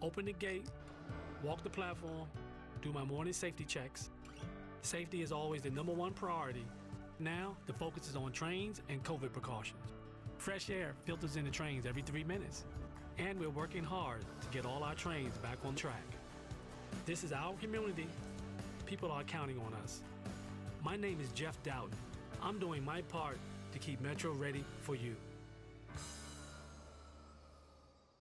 open the gate, walk the platform, do my morning safety checks. Safety is always the #1 priority. Now, the focus is on trains and COVID precautions. Fresh air filters into trains every 3 minutes. And we're working hard to get all our trains back on track. This is our community. People are counting on us. My name is Jeff Dowtin. I'm doing my part to keep Metro ready for you.